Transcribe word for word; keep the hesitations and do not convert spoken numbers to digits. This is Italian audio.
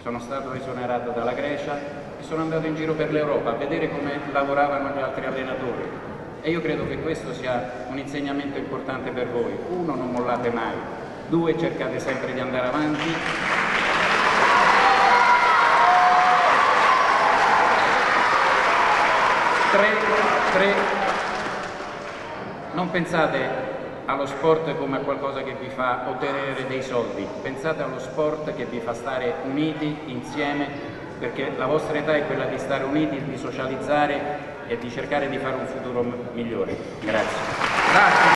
sono stato esonerato dalla Grecia e sono andato in giro per l'Europa a vedere come lavoravano gli altri allenatori. E io credo che questo sia un insegnamento importante per voi. Uno, non mollate mai. Due, cercate sempre di andare avanti. Tre, tre, non pensate allo sport come a qualcosa che vi fa ottenere dei soldi, pensate allo sport che vi fa stare uniti, insieme, perché la vostra età è quella di stare uniti, di socializzare e di cercare di fare un futuro migliore. Grazie. Grazie.